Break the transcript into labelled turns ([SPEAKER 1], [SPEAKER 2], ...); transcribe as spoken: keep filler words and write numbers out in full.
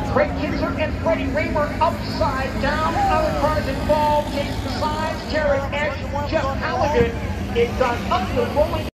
[SPEAKER 1] Craig Kinser and Freddie Rahmer upside down. Other cars involved. Jason Sides, Jared Ash, Jeff Halligan. It's on up the rolling.